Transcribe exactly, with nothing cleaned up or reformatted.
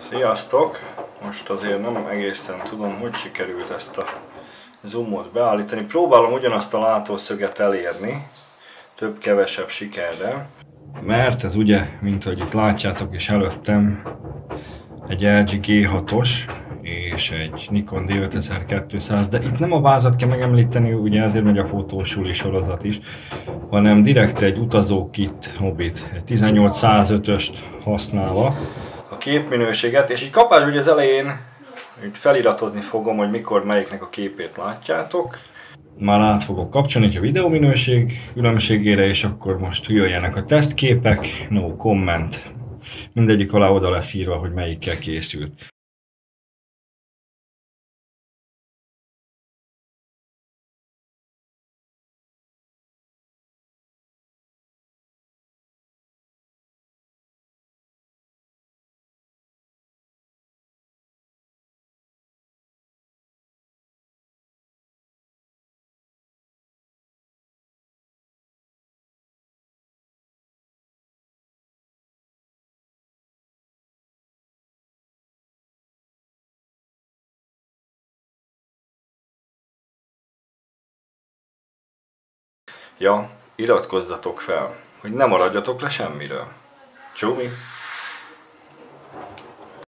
Sziasztok! Most azért nem egészen tudom, hogy sikerült ezt a zoomot beállítani. Próbálom ugyanazt a látószöget elérni, több-kevesebb sikerrel. Mert ez ugye, mint ahogy itt látjátok is előttem, egy el gé gé hatos és egy Nikon D ötezer-kétszáz, de itt nem a vázat kell megemlíteni, ugye ezért megy a fotósuli sorozat is, hanem direkt egy utazókit hobbit, egy tizennyolc száz ötöst használva a képminőséget, és így kapás, hogy az elején itt feliratozni fogom, hogy mikor melyiknek a képét látjátok. Már át fogok kapcsolni a videóminőség különbségére, és akkor most jöjjenek a tesztképek, no comment. Mindegyik alá oda lesz írva, hogy melyikkel készült. Ja, iratkozzatok fel, hogy ne maradjatok le semmiről. Csómi!